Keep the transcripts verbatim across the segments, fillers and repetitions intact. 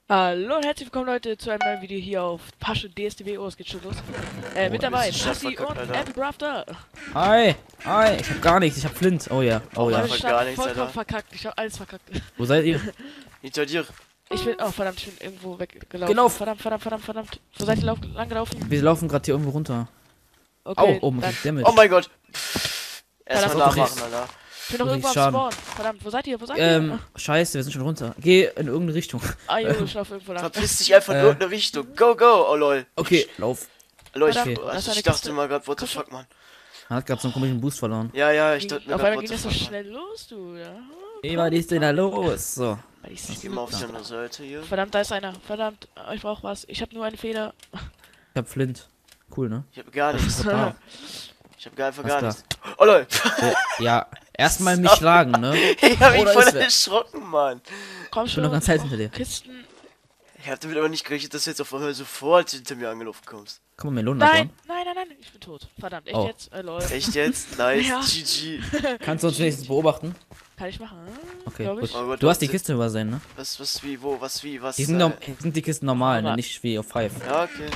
Hallo und herzlich willkommen Leute zu einem neuen Video hier auf Pasche D S T W. Oh, es geht schon los. Äh, Oh, mit dabei das ist Passi verkackt, und Alter. Applebrafter. Hi, hi, ich hab gar nichts, ich hab Flint. Oh ja, oh Oh, ja. Mann. Ich gar hab nichts, vollkommen Alter. verkackt. Ich hab alles verkackt. Wo seid ihr? Hinter dir. Ich bin, oh verdammt, ich bin irgendwo weggelaufen. Gelaufen. Verdammt, verdammt, verdammt, verdammt. Wo seid ihr lauf, lang gelaufen? Wir laufen gerade hier irgendwo runter. Okay, Au, oh, man dann, kriegt Damage. Oh mein Gott. Erstmal Verdammt. nachmachen, Alter. ich bin noch du irgendwo am kriegst Schaden. Spawn. Verdammt, wo seid ihr? Wo seid ähm, ihr? scheiße, wir sind schon runter. Geh in irgendeine Richtung. Ah, jo, ich lauf irgendwo lang. Verpiss dich einfach in Äh. irgendeine Richtung. Go, go. Oh lol. Okay, lauf. Lol, ich, Verdammt, Okay. das ist also, eine ich dachte Kiste. mal gerade, what the Komm schon. fuck, Mann. Man hat gerade so einen komischen Boost verloren. Ja, ja, ich Ging- dachte mir Auf gerade, einmal what ging the das so fuck, Mann. schnell los, du. Ja. Ey, was ist denn da los? So. Weil ich Ich geh mal auf die andere Seite hier. Verdammt, da ist einer. Verdammt, ich brauch was. Ich hab nur eine Feder. Ich hab Flint. Cool, ne? Ich hab gar nichts. Ah, Ich hab gar einfach Alles gar klar. nichts. Oh lol. äh, ja, erstmal mich schlagen, ne? Ich hab mich Oder voll ist wer? erschrocken, Mann. Komm Ich schon. bin noch ganz heiß hinter dir. Kisten. Ich hab damit aber nicht gerechnet, dass du jetzt auf einmal sofort hinter mir angelaufen kommst. Komm mal, Melonen Nein, abbauen. nein, nein, nein, ich bin tot. Verdammt, echt Oh. jetzt? Äh, lol. Echt jetzt? Nice. Ja. G G. Kannst du uns wenigstens beobachten? Kann ich machen? Okay, Glaub gut. ich. Oh Gott, Du hast die warte. Kiste übersehen, ne? Was, was, wie, wo, was, wie, was? Die sind, äh, norm- sind die Kisten normal, ne? Aber- Nicht wie auf Five. Ja, okay.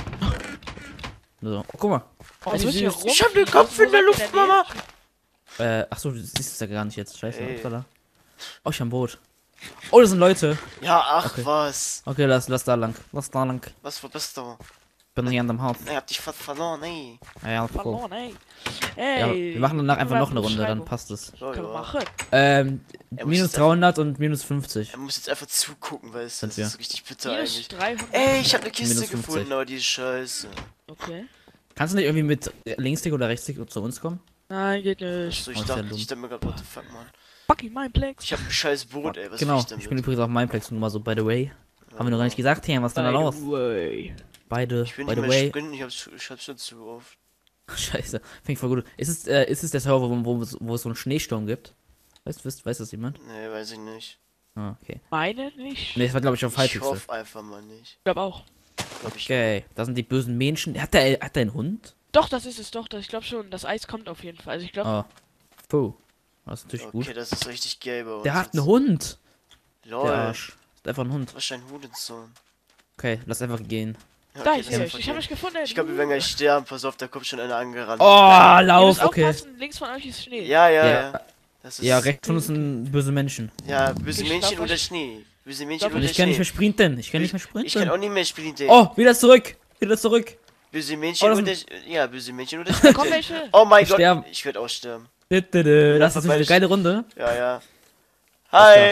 So. Oh, guck mal. Oh, wie ich muss hier süß. rum. Ich hab den Kopf in der Luft, Mama. Äh, ach so, du siehst es ja gar nicht jetzt. Scheiße. Ey. Upsala. Oh, ich hab ein Boot. Oh, das sind Leute. Ja, ach Okay. was. Okay, lass, lass da lang. Lass da lang. Was, wo bist du? Ich bin hier an dem Haus. Ich hab dich fast verloren, ey. Ja, ja, cool. Verloren, ey. Ja, Ey. wir machen danach einfach noch eine Runde, dann Beschreibung. passt es. Oh, Können wir ja. machen. Ähm, Er muss minus jetzt dreihundert und minus fünfzig. Er muss jetzt einfach zugucken, weil es Sind das wir. ist richtig bitter Minus eigentlich. dreihundert. Ey, ich hab eine Kiste Minus fünfzig. gefunden, aber die ist scheiße. Okay. Kannst du nicht irgendwie mit Linkstick oder Rechtstick zu uns kommen? Nein, geht nicht. So, ich Oh, ist ja dachte, dumm. ich dachte mir gerade, what the fuck, man. Fucking mein Plex. Ich hab ein scheiß Boot, ey, was genau, will ich ich, damit? bin übrigens auf Mineplex, nur mal so, by the way. Haben wir noch gar nicht gesagt, hey, was ist denn da los? Way. Beide, Ich bin by nicht the mehr way. sprinten, ich hab's, ich hab's schon zu oft. Scheiße, finde ich voll gut. Ist es, äh, ist es der Server, wo, wo, es- wo es so einen Schneesturm gibt? Weißt, weiß, weiß das jemand? Nee, weiß ich nicht. Ah, okay. Meine nicht. Ne, das war glaube ich auf Ich Hypixel. hoffe einfach mal nicht. Ich glaube auch. Glaub ich. Okay, da sind die bösen Menschen. Hat der, hat der einen Hund? Doch, das ist es doch. Das, ich glaube schon. Das Eis kommt auf jeden Fall. Also ich glaube. Ah. Puh. Das ist natürlich Okay, gut. das ist richtig gay bei uns. Der hat jetzt. einen Hund. Lol. Der Arsch. Ist einfach ein Hund. Was ist ein Hurensohn? Okay, lass einfach gehen. Ja, Da okay, ist das er. ist Ich habe okay. mich gefunden. Ich glaube, wir werden gleich sterben. Pass auf, da kommt schon einer angerannt. Oh, Ihr lauf, müsst okay. aufpassen. Links von euch ist Schnee. Ja, ja, Ja. ja. Das ist Ja, rechts von uns sind böse Menschen. Ja, böse Ich Männchen glaub, unter ich- Schnee. Böse glaub, Männchen ich unter Ich kann nicht Schnee. mehr sprinten. Ich kann nicht mehr sprinten. Ich kann auch nicht mehr spielen, Dave. Oh, wieder zurück. Wieder zurück. Böse Männchen Oh, das unter Ja, böse Männchen unter Da kommen Schnee. welche. Oh mein Wir Gott, sterben. ich werde auch sterben. Dü, dü, dü. Das ist eine geile Runde. Ja, ja. Hi.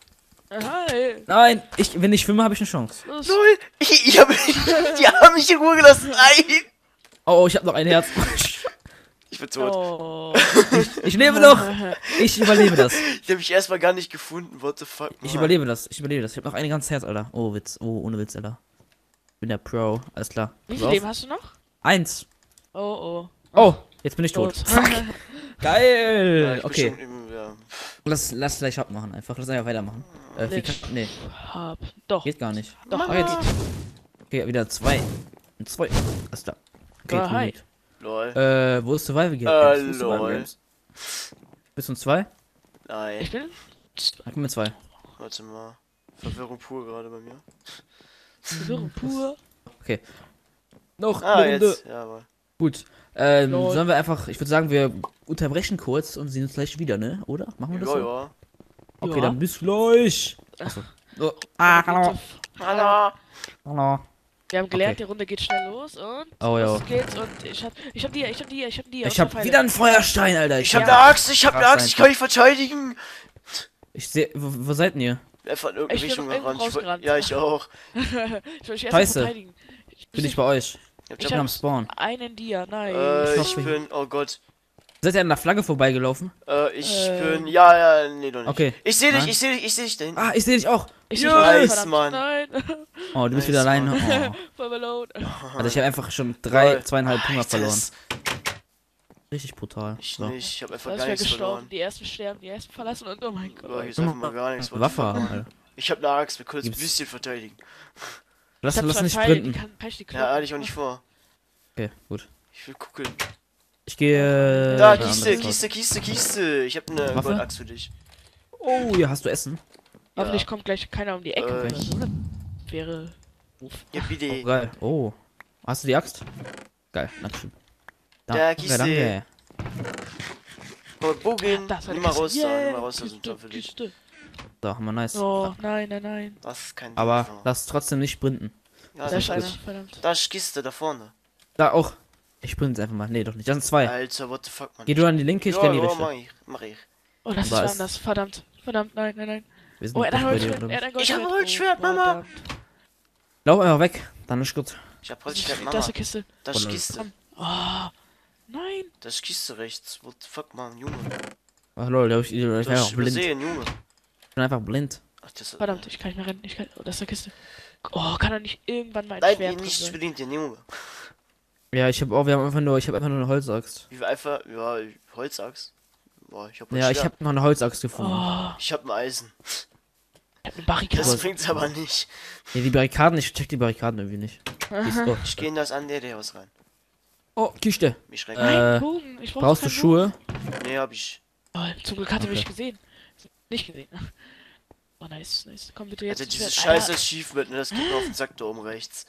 Hi. Nein, ich, wenn ich schwimme, habe ich eine Chance. Los. Null. Ich, ich hab, die haben mich in Ruhe gelassen. Nein. Oh, oh, ich habe noch ein Herz. Ich bin tot. Oh. Ich lebe noch. Ich überlebe das. Ich habe mich erstmal gar nicht gefunden. What the fuck? Ich Mann. überlebe das. Ich überlebe das. Ich habe noch ein ganzes Herz, Alter. Oh, Witz. Oh, ohne Witz, Alter. Ich bin der Pro. Alles klar. Wie Pass viel auf. Leben hast du noch? Eins. Oh, oh. Oh, jetzt bin ich tot. Tot. Fuck. Ja, Geil. ich bin Okay. schon im- ja. Lass, lass gleich abmachen. Einfach. Lass einfach weitermachen. Äh, wie kann, nee, Hab. Doch. geht gar nicht. Doch. Oh, jetzt. Okay, wieder zwei. Und zwei. Alles klar. Okay, Ah, hi. gut. Lol. Äh, wo ist Survival Games? Äh, Wo ist Survival lol. Games? Bist du ein zwei? Nein. Ich bin. Ich bin mit zwei. Warte mal. Verwirrung pur gerade bei mir. Verwirrung pur. Noch Ah, eine Runde. jetzt. Jawohl. Gut. Ähm, Lol. sollen wir einfach, ich würde sagen, wir unterbrechen kurz und sehen uns gleich wieder, ne? Oder? Machen wir das Ja, so? ja. Okay, Ja. dann bis gleich. Achso. Oh. Ah, hallo. Hallo. Hallo. Wir haben gelernt, Okay. die Runde geht schnell los und Oh, ja. los geht's und ich hab ich hab die, ich hab die, ich hab die. Ich hab wieder einen Feuerstein, Alter. Ich hab Ja. eine Axt, ich hab eine Krass Axt, ich kann mich verteidigen. Ich seh, wo, wo seid denn ihr? Einfach in irgendeine Ich bin Richtung irgendwo gerannt. Ich wollt- rausgerannt. Ja, ich auch. ich will mich erst Scheiße. verteidigen. Ich Bin ich bei euch? Ich Ich hab, bin hab- am Spawn. einen Dia, nein. äh, Ich ich hoffe- bin, oh Gott. Seid ihr an der Flagge vorbeigelaufen? Äh, ich Ähm. bin, ja, ja, nee, doch nicht. Okay. Ich seh dich, Nein. ich seh dich, ich seh dich da hinten. Ah, ich sehe dich auch. ich yes, nicht, verdammt, Mann. Nein. Oh, du bist Nice, wieder alleine. Mann. Oh. Voll alone. Also ich habe einfach schon drei, Lol. zweieinhalb Hunger Alter, verloren. das- Richtig brutal. Ich So. nicht, ich hab einfach Da ist gar wer nichts gestorben. verloren. Die ersten sterben, die ersten verlassen und oh mein Boah, Gott. hier ist einfach mal gar nichts. what the Waffe fuck, haben, Mann. Alter. Ich hab eine Axt, wir können uns ein Gibt's- bisschen verteidigen. Lass, Ich hab lass zwei nicht Pfeile, die sprinten. kann peitscht die Ja, Knochen. hatte ich auch nicht vor. Okay, gut. Ich will gucken. Ich gehe. Da, äh, Kiste, anderes Kiste, Kiste, Kiste. Ich hab eine Waffe? Goldaxt für dich. Haus. Oh, ja, hast du Essen? Hoffentlich kommt gleich keiner um die Ecke. Äh, oder so, oder? wäre. Uff. Ja, bitte. Oh, geil. Oh. Hast du die Axt? Geil, dankeschön. Da, Danke, Kiste. danke. Oh, Bogen. Das war Nimm die mal Kiste. raus da, nimm Yeah, mal raus da, Kiste, sind da für dich. Kiste. So, haben wir nice. Oh, nein, nein, nein. Das ist kein Aber Ding, lass trotzdem nicht sprinten. Ja, Da ist das einer, ist verdammt. Da ist Kiste, da vorne. Da auch. Ich sprinte jetzt einfach mal. Nee, doch nicht. Das sind zwei. Alter, what the fuck, man. Geh du an die linke, ich ja, geh an die ja, rechte. mach ich, mach ich. Oh, das ist Da ist- anders. Verdammt. Verdammt, nein, nein, nein. Wir sind Oh, er hat noch ein bei dir, Holzschwert. glaub Er ich. hat ein Ich hab ein Goldschwert. Holzschwert, Mama. verdammt. Lauf einfach weg. Dann ist gut. Ich hab Das Holzschwert, ist, Mama. das ist eine Kiste. Das ist Komm, Kiste. Komm. Oh, nein. Das ist Kiste rechts. What the fuck, man, Junge. Ach lol, ich, ich, ich Du war hast einfach blind. Ich übersehen, Junge. bin einfach blind. Ach, das Verdammt, ich kann nicht mehr rennen. Ich kann... Oh, das ist eine Kiste. Oh, kann er nicht irgendwann mal ein Nein, Schwert drin nicht sein? bedient, den Junge. Ja, ich hab auch, wir haben einfach nur, ich habe einfach nur eine Holzaxt. Wie wir einfach, ja, Holzachs. Boah, ich hab Ja, ich habe noch eine Holzaxt gefunden. Oh, Ich hab ein Eisen. ich hab eine Barrikade. Das bringt's aber nicht. Ja, die Barrikaden, ich check die Barrikaden irgendwie nicht. Die ist, oh. Ich geh in das an der Haus rein. oh, Kiste. Mich schreckt. Äh, Nein, Bogen. Ich brauch Brauchst du keinen Schuhe? Nee, hab ich. Bogen. Oh, zum Glück hat er Okay. mich gesehen. Nicht gesehen. Oh, nice, nice. Komm bitte jetzt. Also ins dieses Schwert. scheiße Achievement, ne, das geht mir auf den Sack da oben rechts.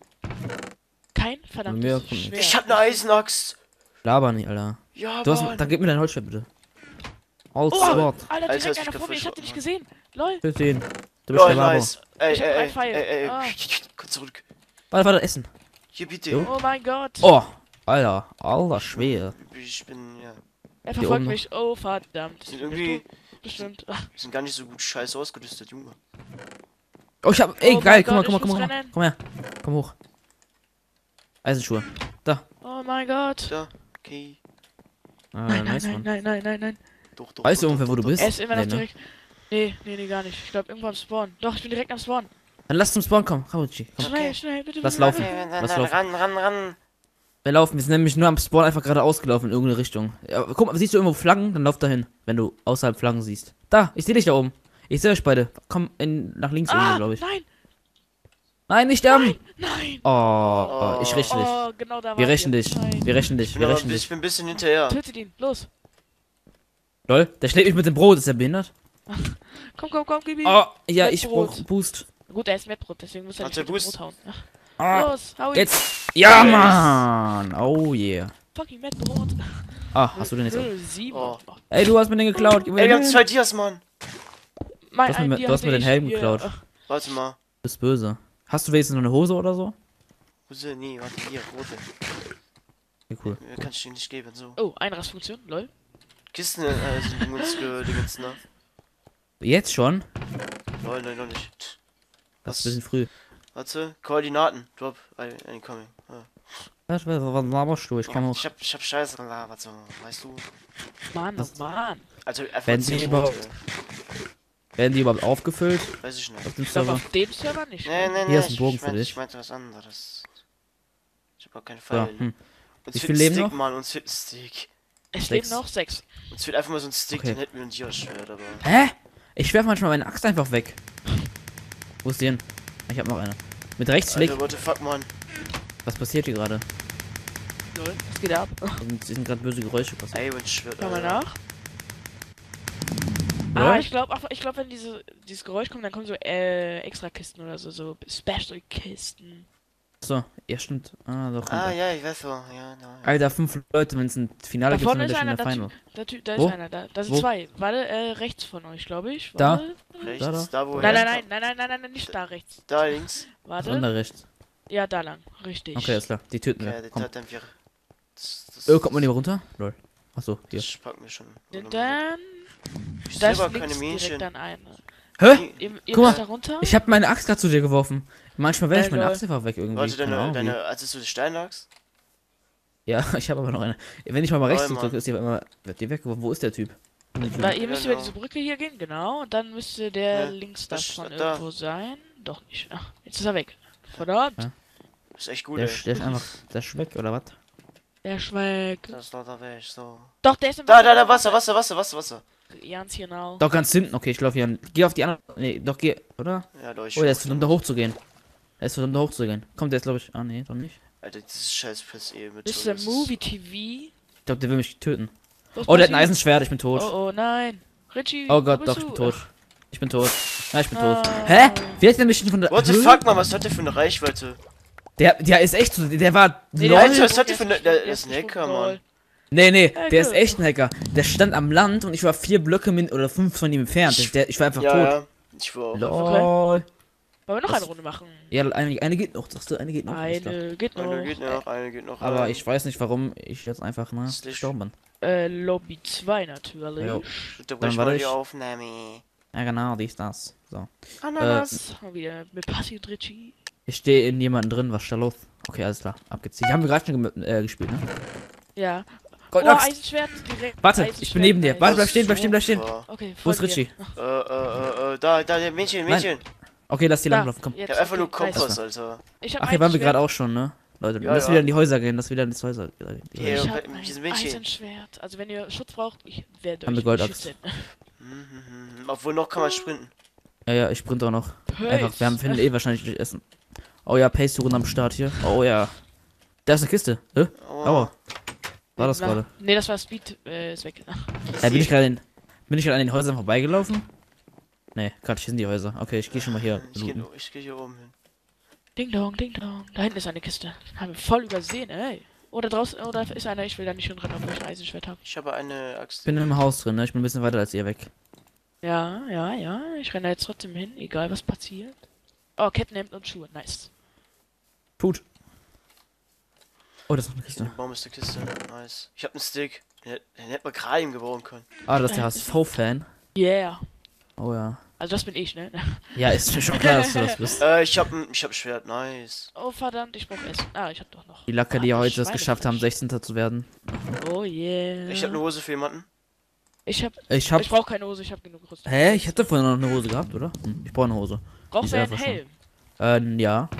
Kein Mir verdammtes kommt nichts. Schwert. Ich hab ne Eisenaxt. Laber nicht, Alter. Ja, Du hast, Mann. dann gib mir dein Holzschwert bitte. Holz, Oh, Sword. Alter, Alter, direkt ist einer mich vor mir. Ich hab dich nicht verschwunden, gesehen. Lol. Für den. Du bist Lol, der Labo. nice. Ey, Ich hab ey, drei ey, Pfeile. ey, ey. Ah. Komm zurück. Warte, warte, essen. Hier, bitte. Jo. Oh mein Gott. Oh, Alter. Alter, schwer. Ich bin, ja. Er Hier verfolgt oben noch. mich. Oh, verdammt. Sind irgendwie, Bestimmt. Ach, wir sind gar nicht so gut scheiße ausgerüstet, Junge. Oh, ich hab. Ey, Oh geil, mein komm mal, Gott, komm mal, ich komm muss mal. rennen. Komm her. Komm hoch. Eisenschuhe. Da. oh mein Gott. Da, okay. Äh, Nein, nein, nice, nein, Mann. nein, nein, nein, nein. Doch, doch. Weißt du doch, ungefähr, doch, wo du doch, bist? Er ist immer noch Nee, ne? direkt. Nee, nee, nee, gar nicht. Ich glaube irgendwo am Spawn. Doch, ich bin direkt am Spawn. Dann lass zum Spawn kommen. Komm, Uchi. Komm. Schnell, schnell, bitte. Lass bitte, laufen. bitte. Okay, Was ran, laufen? ran, ran, ran. Wir laufen, wir sind nämlich nur am Spawn einfach gerade ausgelaufen in irgendeine Richtung. Ja, guck mal, siehst du irgendwo Flaggen? Dann lauf dahin, wenn du außerhalb Flaggen siehst. Da, ich sehe dich da oben. Ich sehe euch beide. Komm in, nach links irgendwo, Ah, glaube ich. nein, Nein, nicht sterben! nein. Oh, oh, ich räche dich. Oh, genau da war Wir rächen dich. Nein. Wir rächen dich. Ich bin, Wir aber, rächen ich dich. bin ein bisschen hinterher. Tötet ihn, los. Lol, der schlägt mich mit dem Brot. Ist der behindert? Komm, komm, komm, gib ihm. Oh, ja, Mit ich Brot. brauch Boost. Gut, er ist Mettbrot, deswegen muss er Hat nicht er mit dem Boost? Brot hauen. Ach, Ah, los, hau ihn. jetzt. Ja, Mann. Oh, yeah. Fucking Mettbrot. Ah, hast du den jetzt auch? Null sieben. Oh. Ey, du hast mir den geklaut. Gib mir Ey, wir den. haben zwei Dias, Mann. Mein Du hast mir- ein du Dia hast mir hatte den ich. Helm Hier. geklaut. Ach, Warte mal. Du bist böse. Hast du wenigstens noch eine Hose oder so? Hose, nee, warte, hier, rote. Okay, cool. Mir kann ich dir nicht geben, so. Oh, Einrastfunktion, lol. Kisten, äh, sind Dingens, äh, Dingens, ne? Jetzt schon? Nein, nein, noch nicht. Das ist ein bisschen früh. Warte, Koordinaten. Drop, ein- incoming. Ah. Was, was, was laberst du? Ich komm Oh, hoch. ich hab, ich hab Scheiße gelabert, so, weißt du? Mann, oh Was? Mann. Also, einfach Wenn zehn sie Minuten, überhaupt- Werden die überhaupt aufgefüllt weiß ich nicht. auf dem Ich glaube, Server? auf dem Server nicht. Nee, nee, nee, Hier ist ein ich, Bogen ich, für meinte, dich. ich meinte was anderes. Ich hab auch keine Ja, Pfeile. hm. Uns Wie fehlt viel ein leben Stick, noch? Mann, uns fehlt ein Stick. Es Sechs. leben noch sechs. Uns fehlt einfach mal so ein Stick, Okay. dann hätten wir ein Dia-Schwert, aber... Hä? Ich werf manchmal meine Axt einfach weg. Wo ist die hin? Ich hab noch eine. Mit Rechtsklick. Alter, what the fuck, Mann. Was passiert hier gerade? Lol, was geht ab? Sind, sind gerade böse Geräusche passiert. Ey, und Schwert, Schau mal Alter. nach. Ja? Ah, ich glaube, ich glaube, wenn diese, dieses Geräusch kommt, dann kommen so äh, extra Kisten oder so, so Special Kisten. So, ja stimmt. Ah, doch. Ah, Ah, ja, ich weiß so, ja, no. Alter, fünf Leute, wenn es ein Finale Da gibt, vorne sind wir ist schon in einer, der da, Final. da, Ty- da Wo? ist einer, da, da sind Wo? zwei. Warte, äh, rechts von euch, glaube ich. Da? Warte. Rechts, Da, da, da. wo Nein, er- nein, nein, nein, nein, nein, nein, nein, nicht da rechts. Da links. Das Warte. andere rechts. Ja, da lang, richtig. Okay, alles klar. Die töten Okay, wir. der Komm. hat dann wir. Das, das, Oh, kommt man hier runter? Lol. Achso, hier. Das packen wir schon. Und dann, Ich da sehe ist aber keine links direkt Mähnchen. dann einer. Hä? Ihr, ihr Guck müsst mal, da runter? Ich hab meine Axt gerade zu dir geworfen. Manchmal werfe ich Äh, meine lol. Axt einfach weg irgendwie. Warte, Keine deine, Ahnung, wie. deine, als du die Steinlachs? Ja, ich habe aber noch eine. Wenn ich mal, mal rechts Oh, Mann. drücke, ist die auf einmal. Wird die weggeworfen. Wo ist der Typ? Da, ihr müsst über Genau. diese Brücke hier gehen, genau. Und dann müsste der Ja, links das davon steht da. irgendwo sein. Doch nicht. Ach, jetzt ist er weg. Verdammt. Ja. Ist echt gut, Der, ey. der ist einfach. Der ist weg, oder was? Der schmeckt. Das ist lauter weg, so. Doch, der ist im Da, da, da, Wasser, Wasser, Wasser, Wasser, Wasser. Ganz genau. Doch ganz hinten. Okay, ich laufe hier an. Geh auf die andere. Nee, doch geh. Oder? Ja, Leute. Oh, der ist verdammt da hoch zu gehen. Er ist verdammt da hoch zu gehen. Kommt, der ist glaube ich. Ah, nee, doch nicht. Alter, dieses scheiß Piss eh mit. Mister Movie T V. Ich glaube, der will mich töten. Was Oh, der hat ein passiert? Eisenschwert. Ich bin tot. Oh, oh, nein. Richie. Oh wo Gott, bist doch, ich du? bin tot. Ach, Ich bin tot. Ja, ich bin tot. Ah. Hä? Wie hat der mich denn von der... What the Hä? fuck, Mann, was hat der für eine Reichweite? Der, der ist echt so, der war... Nee, lol. Alter, ist was nicht hat der gut, für eine- der der ist ist nicht ein gut, Hacker, lol. Mann. Nee, nee, Ja, der ist gut. echt ein Hacker. Der stand am Land und ich war vier Blöcke min oder fünf von ihm entfernt. Ich- Der, ich war einfach Ja, tot. ja. Ich war auch. Lol. Wollen wir noch Was? eine Runde machen? Ja, eine, eine geht noch, sagst du, eine geht noch. Alles klar. Eine geht noch. Eine geht noch, eine geht noch. Aber rein. ich weiß nicht, warum ich jetzt einfach ne, Slash. gestorben bin. Äh, Lobby zwei natürlich. Jo. Unterbrich Dann mal warte die ich. Aufnahme. Ja, genau, dies, das. So. Ananas. Mal wieder mit Passi und Richie. Ich stehe in jemanden drin, was ist da los? Okay, alles klar, ab geht's. Die haben wir gerade schon gem- äh, gespielt, ne? Ja. Oh, Goldaxt. Eisenschwert direkt. Warte, ich Eisenschwert, bin neben dir. nice. Warte, bleib stehen, bleib stehen, bleib stehen. Super. Okay, Wo ist folge mir. Richie? Äh, äh, äh, da, da, der Mädchen, Nein. Mädchen. Okay, lass die Da, langlaufen, komm. Ich jetzt, hab einfach okay, nur Kompass, nice. Alter. Ich hab Ach, hier waren wir Eisenschwert. gerade auch schon, ne? Leute, Ja, lass ja. wieder in die Häuser gehen, lass wieder in die Häuser gehen. Die Ja, Häuser. Ich bei- hab mit ein diesem Mädchen. Eisenschwert. Also wenn ihr Schutz braucht, ich werde Haben wir euch Goldaxt. beschützen. Hm, hm, hm. Obwohl, noch kann man sprinten. Ja, ja, ich sprinte auch noch. Pace. Einfach, wir haben finden eh wahrscheinlich durch Essen. Oh ja, Pace-Suchen am Start hier. Oh ja. Da ist eine Kiste. Hä? Aua. War das Na, gerade? Nee, das war Speed, äh, ist weg. Ja, bin ich gerade in, bin ich gerade an den Häusern vorbeigelaufen? Nee, gerade hier sind die Häuser. Okay, ich gehe schon mal hier. Ich geh, looten. ich geh hier oben hin. Ding dong, ding dong. Da hinten ist eine Kiste. Haben wir voll übersehen, ey. Oder draußen, oder ist einer, ich will da nicht schon rennen, obwohl ich ein Eisenschwert habe. Ich habe eine Axt. Ich bin im Haus drin, ne? Ich bin ein bisschen weiter als ihr weg. Ja, ja, ja. Ich renne da jetzt trotzdem hin, egal was passiert. Oh, Kettenhemd und Schuhe, nice. Gut. Oh, das ist noch eine In Kiste. dem Baum ist eine Kiste. Nice. Ich hab einen Stick. Den, hätt- den hätte man gerade eben gebrauchen können. Ah, das ist der H S V-Fan. Yeah. Oh ja. Also das bin ich, ne? Ja, ist mir schon klar, dass du das bist. Äh, ich hab ein, ich hab ein Schwert. Nice. Oh verdammt, ich brauch Essen. Ah, ich hab doch noch. Die Lacker, die Ah, heute es Schweinefleisch. geschafft haben, sechzehnter zu werden. Oh yeah. Ich hab eine Hose für jemanden. Ich hab. Ich hab. Ich brauch keine Hose, ich hab genug Rüstung. Hä? Ich hatte vorhin noch eine Hose gehabt, oder? Hm, ich brauche eine Hose. Braucht ist wer einen einfach schon. Helm? Ähm, ja.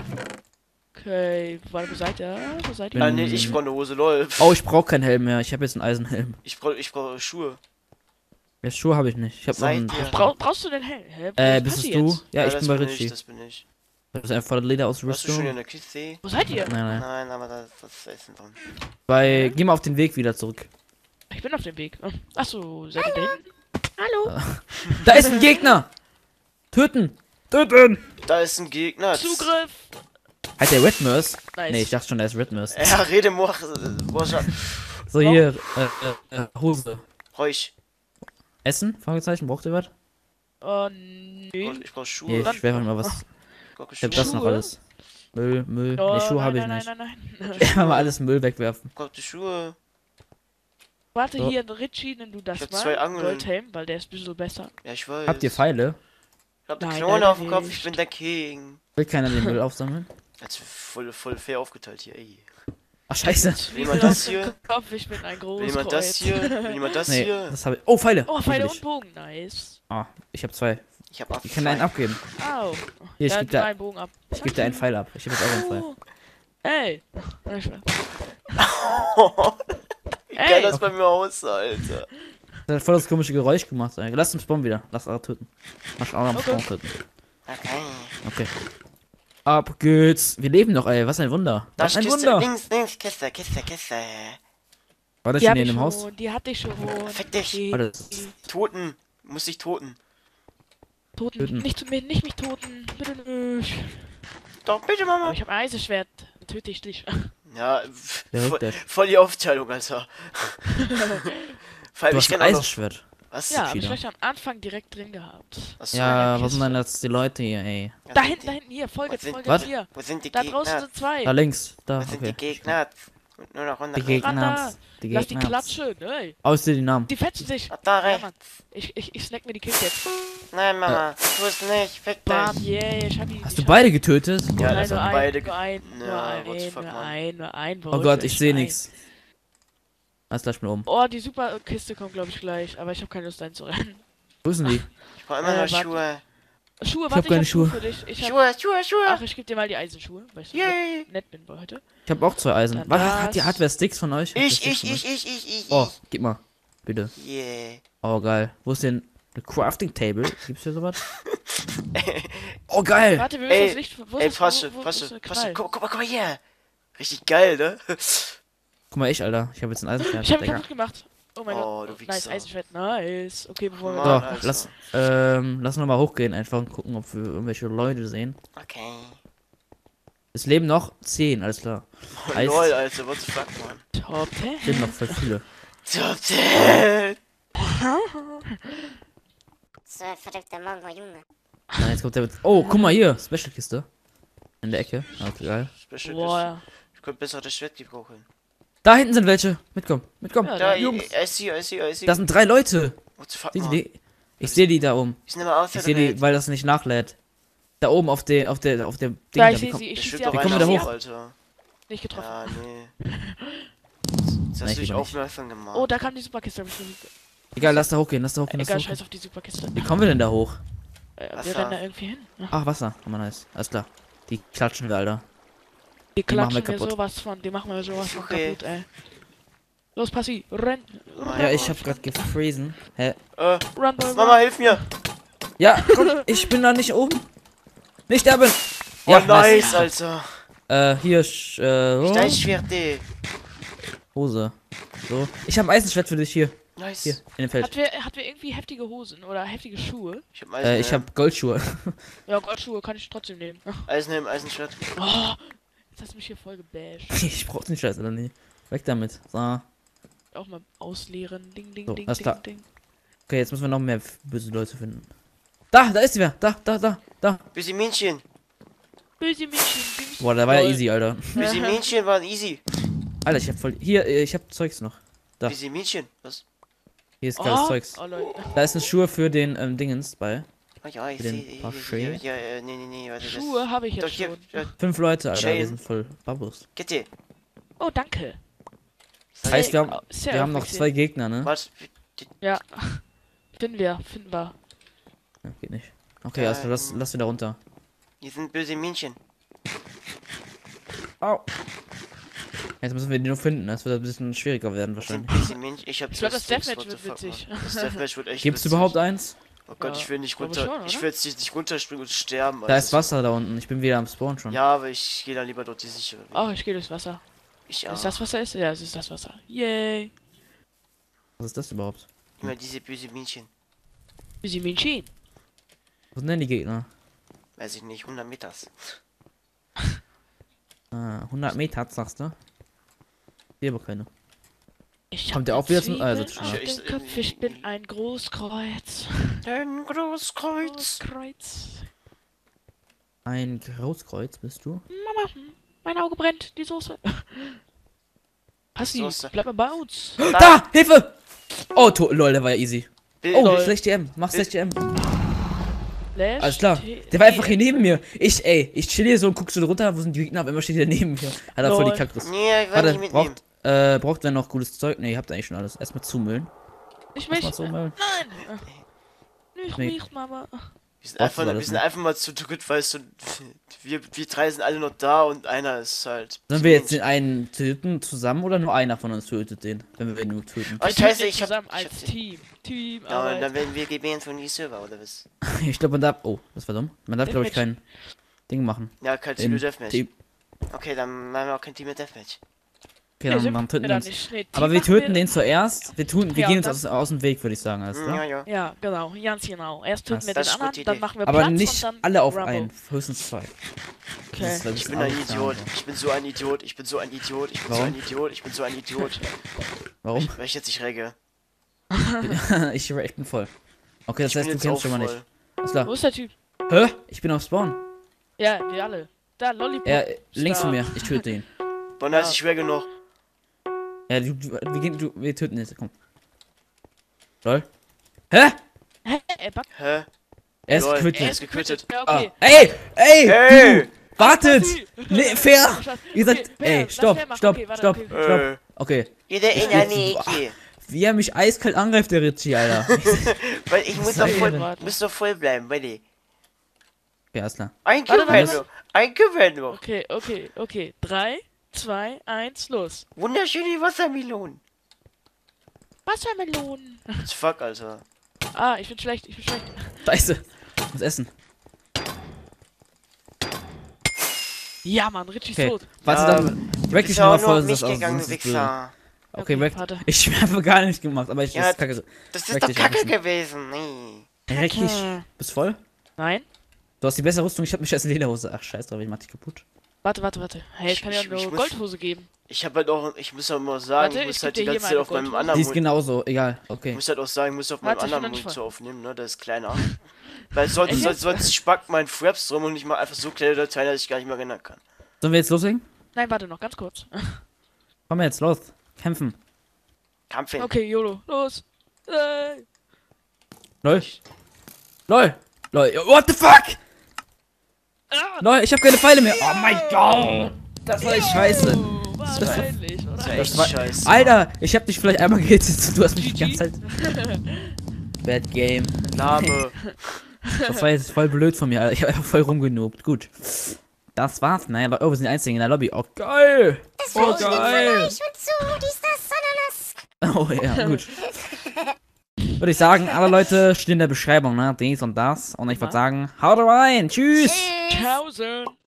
Okay, warte, wo seid ihr? Wo seid ihr? Bin- Ah, nee, ich brauch eine Hose, lol. Oh, ich brauche keinen Helm mehr. Ich habe jetzt einen Eisenhelm. Ich brauch, ich brauch Schuhe. Jetzt Schuhe habe ich nicht. Ich habe noch Seid einen. ihr? Brauch, brauchst du den Helm? Hä? Äh, Was bist es passiert du? jetzt? Ja, ich das bin bei bin Richie. ich, das bin ich. Das ist einfach Leder aus Warst du schon in Rüstung. der Kiste? Wo seid ihr? Nein, nein. Nein, aber das, das ist Essen drin. Bei, geh mal auf den Weg wieder zurück. Ich bin auf dem Weg. Achso, seid ihr da hinten? Hallo? Da ist ein Gegner! Töten! Töten! Da ist ein Gegner. Zugriff! Halt der Redmers? Nice. Nee, ich dachte schon, der ist Redmers. Ja, rede moch. Boah, So, hier, äh, äh, äh, Hose. Räuch. Essen? Fragezeichen, braucht ihr was? Oh, nö. Ich brauch Schuhe. Hier, ich werfe mal was. Ich brauch Ich hab Schuhe. das noch Schuhe? alles. Müll, Müll. Oh, Nee, Schuhe nein, habe ich nein, nicht. Nein, nein, nein, nein. Einfach mal alles Müll wegwerfen. Ich brauch die Schuhe. Warte, So. hier, Richie, nimm du das Ich hab mal. zwei Angeln. Goldhelm, weil der ist ein bisschen besser. Ja, ich weiß. Habt ihr Pfeile? Ich hab eine Nein, Klone leider auf dem Kopf, nicht. ich bin der King. Will keiner den Müll aufsammeln? Jetzt voll, voll fair aufgeteilt hier, ey. Ach, scheiße. Will jemand das hier? Kopf, ich bin ein Will großes jemand das hier? Will jemand das Nee, hier? das habe ich. Oh, Pfeile! Oh, Die Pfeile will und ich. Bogen, nice. Ah, ich habe zwei. Ich hab Ich kann einen abgeben. Au. Hier, ich Ja, gebe gib dir einen Bogen ab. ich geb dir einen Pfeil ab. Ich habe jetzt auch einen Pfeil. Oh. Ey. Wie geil Ey. das bei mir aussah, Alter. Das hat voll das komische Geräusch gemacht. Ey. Lass uns Spawn wieder. Lass alle töten. Mach auch am Okay. Spawn töten. Okay. Okay. Ab geht's. Wir leben noch, ey. Was ein Wunder. Da Was ist ein Kiste, Wunder. links, links, Kiste, Kiste, Kiste. War das Die schon hab hier ich in dem Haus? schon, die hatte ich schon. Fick dich. Die- Warte, das- Toten. Muss ich toten. Toten, Töten. nicht zu mir, nicht mich toten. Bitte nicht. Doch, bitte, Aber Mama. ich habe ein Eisenschwert. Dann töte ich dich. Ja, pff, Der voll, rückt der. voll die Aufteilung, Alter. Vor allem, Du ich hast ein kenn auch noch... Eisenschwert. Was? Ja, hab ich wieder. gleich am Anfang direkt drin gehabt. Achso, Ja, eine was sind Kiste. denn jetzt die Leute hier, ey? wo Da sind hinten, die- da hinten, hier, Folge, Was sind- Folge Was? vier. Wo sind die Da draußen Gegner? sind zwei. Da links. Da, Wo sind die okay. Gegner? Und nur noch runter. Die Gegner. Randa. Die Lass die Gegner. klatschen, ey. Außer die Namen. Die fetzen sich. Ah, da Ja, rechts. Mann. Ich, ich, ich snack mir die Kills jetzt. Nein, Mama, tu es nicht. Fick Bam, dich. yeah, ich hab die. Hast ich du hab- beide getötet? Ja, Nein, das nur haben ein, beide nur ein, nur Ja, what the ein, fuck, nur Mann. ein, nur ein. Oh wollte Gott, ich sehe ein. nichts. Alles gleich mit oben. Oh, die Superkiste kommt, glaube ich, gleich. Aber ich habe keine Lust einzurennen. Wo sind die? Ich brauch immer Äh, noch warte. Schuhe. Schuhe, hab warte, ich keine hab Schuhe Schuhe. für dich. Ich hab, Schuhe, Schuhe, Schuhe. ach, ich geb dir mal die Eisenschuhe, weil ich so Yay. nett bin bei heute. Ich habe auch zwei Eisen. Dann Was? das. Hat die Hardware-Sticks von euch? Habt ihr Ich, Sticks ich, von ich, ich, ich, ich. euch? Oh, gib mal. Bitte. Yeah. Oh, geil. Wo ist denn eine Crafting Table? Gibt's hier sowas? Oh, geil. Warte, wir Ey, müssen das Licht. Wo ist Ey, das- Pasche, wo- wo ist Pasche, der Pasche. Knall? Guck, guck mal, guck mal hier. Richtig geil, ne? Guck mal, ich, Alter. Ich habe jetzt ein Eisenschwert. Ich hab ihn Digga. kaputt gemacht. Oh mein Oh, Gott. du Nice, Wichser. Eisenschwert. Nice. Okay, bevor wir... So, Mann, Alter. lass, ähm, lass nochmal hochgehen einfach und gucken, ob wir irgendwelche Leute sehen. Okay. Es leben noch zehn, alles klar. Oh, Heißt- lol, Alter, what the fuck, man. Top Es leben ten. noch voll viele. Top ten! So ein verrückter Mongo, Junge. Nein, jetzt kommt der mit. Oh, guck mal hier, Special-Kiste. In der Ecke. Okay, geil. Special Boah. Ich könnte besser das Schwert gebrauchen. Da hinten sind welche. Mitkommen, mitkommen. Ja, Da, Jungs. I, I see, I see, I see. Das sind drei Leute. What the fuck, Seht ihr man. die? Ich sehe die da oben. Die sind immer Ich outside sehe the die, Welt. weil das nicht nachlädt. Da oben auf der, auf der, auf dem Ding. Da, da, ich wie sehe kommt- sie. Ich Der schieße schwimmt sie doch ab. Wie kommen einer wir da hoch, hoch? Alter. Nicht getroffen. Ja, nee. Das Nein, hast du ich dich lieber nicht. aufmerksam gemacht. Oh, da kam die Superkiste. Hab ich gesehen. Egal, lass da hochgehen, lass da hochgehen, lass da Egal, hochgehen. scheiß auf die Superkiste. Wie kommen wir denn da hoch? Äh, wir Wasser. rennen da irgendwie hin. Ach, Wasser. Oh, nice. Alles klar. Die klatschen wir, Alter. Die Die machen wir klatschen wir kaputt. sowas von. Die machen wir sowas von Okay. kaputt, ey. Los, Passi. Renn. Mein Ja, ich Gott. hab grad gefreezen. Hä? Äh, Run, boy, Mama, run. hilf mir! Ja, komm, ich bin da nicht oben. Nicht sterben. Oh, Ja, nice, Alter. Äh, hier, sch- äh, oh, Steinschwerte. Hose. So. Ich habe ein Eisenschwert für dich hier. Nice. Hier, in dem Feld. Hat wir, hat wir irgendwie heftige Hosen oder heftige Schuhe? Ich hab Eisen, Äh, ich habe Goldschuhe. Ja, Goldschuhe kann ich trotzdem nehmen. Eisenhelm, Eisenschwert. Oh, jetzt hast du mich hier voll gebasht. Ich brauch den Scheiß oder nicht. Weg damit. So. Auch mal ausleeren. Ding, ding, So, ding, alles ding, klar. ding. Okay, jetzt müssen wir noch mehr f- böse Leute finden. Da, da ist sie wer. Da, da, da, da. Büsi Männchen. Böse Mädchen, Dings. Boah, der war ja Lol. easy, Alter. Büsi Männchen waren easy. Alter, ich hab voll. Hier, äh, ich hab Zeugs noch. Da. Büsi Männchen. Was? Hier ist geiles Oh, Zeugs. oh, Leute. Da ist eine Schuhe für den ähm, Dingens bei. Oh ja, ich Für den sehe. Hier, Parfait. hier, hier, äh, nee, nee, nee, warte. das- Schuhe habe ich Doch, jetzt hier. schon. Ja, Fünf Leute, Alter. Wir Chain. sind voll Babus. Kette. Oh, danke. Das heißt, wir Sehr- haben, sehr wir haben noch effektiv. zwei Gegner, ne? Was? Ja. Finden wir, finden wir. Ja, geht nicht. Okay, also lass, lass wieder runter. Hier sind böse Männchen. Au. Jetzt müssen wir die nur finden. Das wird ein bisschen schwieriger werden Das sind wahrscheinlich. böse Männchen. Ich hab Ich glaube, das Sticks, Deathmatch what the wird fuck, witzig. Mann. Das Deathmatch wird echt Gibt's witzig. überhaupt eins? Oh Gott, Ja, ich will nicht glaube runter. schon, ich oder? will jetzt nicht runterspringen und sterben. Da also ist Wasser da unten. Ich bin wieder am Spawn schon. Ja, aber ich gehe dann lieber dort die sichere Weg. Oh, ich gehe durchs Wasser. Ich ja. Ist das Wasser ist? Ja, es ist das Wasser. Yay. Was ist das überhaupt? Immer diese böse Männchen. Böse Mädchen. Was sind denn die Gegner? Weiß ich nicht, hundert Meters. Ah, hundert Meter sagst du? Hier aber keine. Ich Kommt hab der auch ne wieder zum- also, Zwiebeln schon auf mal. dem Kopf, ich bin ein Großkreuz. Ein Großkreuz. Großkreuz. Ein Großkreuz bist du? Mama, hm, mein Auge brennt, die Soße. Passi, Soße. bleib mal bei uns. Da! Hilfe! Oh, to lol, der war ja easy. Bild- Oh, Lol. sechzig M. Mach sechzig M. Flash, Alles klar. T- Der war einfach hier neben mir. Ich, ey, ich chill hier so und guck so runter, wo sind die Gegner, aber immer steht der neben mir. Hat er voll die Lol. Kaktus. Nee, ich will Warte, nicht mitnehmen. braucht, äh, braucht wer noch gutes Zeug? Ne, ihr habt eigentlich schon alles. Erstmal zumüllen. Ich Erstmal mich. zumüllen. Nein. Nicht Nee. mich, Mama. Wir sind, Brauchst einfach, du alles wir sind nicht. einfach mal zu dritt, weißt du. Wir, wir drei sind alle noch da und einer ist halt. Sollen wir jetzt den einen töten zusammen oder nur einer von uns tötet den, wenn wir ihn nur töten? Oh, Wir scheiße, töten ich hab. zusammen Ich als hab Team. Team, ja, und Arbeit. dann werden wir gebannt von die Server, oder was? Ich glaube, man darf. Oh, das war dumm. Man darf, glaube ich, kein Deathmatch. Ding machen. Ja, kein Im Team Deathmatch. Team. Okay, dann machen wir auch kein Team Deathmatch. Okay, Nee, dann, sind dann wir töten wir da uns. nicht. Nee, Aber Team wir machen töten den zuerst. Wir tun, wir Ja, gehen und uns aus, aus dem Weg, würde ich sagen, alles Ja, klar? ja. Ja, genau, ganz genau. Erst töten Das- wir das den ist eine anderen, gute dann Idee. machen wir Aber Platz nicht und dann alle auf Rumble. einen, höchstens zwei. Okay. Das ist- Ich bin ein alles Idiot. klar. Ich bin so ein Idiot. Ich bin so ein Idiot. Ich bin so Warum? ein Idiot. Ich bin so ein Idiot. Warum? Weil ich jetzt nicht regge. ich, ich bin voll. Okay, das Ich heißt, bin du jetzt kennst auch schon mal nicht. voll. Alles klar. Wo ist der Typ? Hä? Ich bin auf Spawn. Ja, wir alle. Da, Lollipop. Er, links von Star. mir. Ich töte ihn. Boah, nice, Ja. ich regge noch. Ja, du, du, wir, gehen, du, wir töten jetzt. Komm. Lol. Hä? Hä? Er backt. Hä? Er ist Lol. getötet. Er ist getötet. Ja, Ah. okay. Ey! Ey! Hey! Du! Wartet! Passi. Nee, fair! Ihr seid. Okay, fair, Ey, lass stopp, fair machen. stopp, Okay, warte, stopp, okay. stopp. Äh, Okay. jeder in der Nähe. Wie er mich eiskalt angreift, der Ritchie, Alter. Weil ich muss doch Sei voll, denn? muss doch voll bleiben, Buddy. Ja, ist klar. Ein Warte, Gewinn warte. noch. Ein Gewinn noch. Okay, okay, okay. Drei, zwei, eins, los. Wunderschöne Wassermelonen. Wassermelonen. What the fuck, Alter. Ah, ich bin schlecht, ich bin schlecht. Scheiße. Ich muss essen. Ja, Mann, Richie ist Okay. tot. Warte, Ja, dann. Rack dich Bist auch nochmal nur voll, auf mich sonst ist gegangen, sonst ist böse. Wichser. Okay, weg. warte. Ich habe gar nicht gemacht, aber ich Ja, das ist kacke. Das ist Richtig doch Kacke ein gewesen. Nee. Richtig. Kacke. Bist voll? Nein? Du hast die bessere Rüstung, ich hab mich erst in Lederhose. Ach, scheiß drauf, ich mach dich kaputt. Warte, warte, warte. Hey, ich Ich- kann ja ich- nur ich muss- Goldhose geben. Ich hab halt auch, ich muss ja mal sagen, Warte, ich muss ich halt geb die dir hier ganze Zeit meine auf meinem Goldhose. anderen Die ist Mund. genauso, egal. Ich Okay. muss halt auch sagen, ich muss auf meinem Warte, ich bin anderen noch nicht Mund voll. so aufnehmen, ne? Der ist kleiner. Weil sonst, Echt sonst, jetzt? sonst spackt mein Fraps drum und ich mach einfach so kleine Dateien, dass ich gar nicht mehr erinnern kann. Sollen wir jetzt loslegen? Nein, warte noch, ganz kurz. Komm jetzt, los. Kämpfen. Kampf hin. Okay, YOLO, los. Hey. Lol. Lol. Lol. What the fuck? Ah. Lol, ich hab keine Pfeile mehr. Oh mein Gott. Das war echt scheiße. Oh, wahrscheinlich, Das oder? war echt war- scheiße. Alter, ich hab dich vielleicht einmal gehittet. Du hast mich die G G. ganze Zeit. Bad Game. Lame. Das war jetzt voll blöd von mir, Alter. Ich hab einfach voll rumgenobt. Gut. Das war's. Naja, oh, wir sind die Einzigen in der Lobby. Oh, geil. Oh, geil. Ich und zu, dies, das, Ananas. Oh, ja, gut. Würde ich sagen, alle Leute stehen in der Beschreibung, ne? Dies und das. Und ich würde sagen, haut rein. Tschüss. Tschaußen.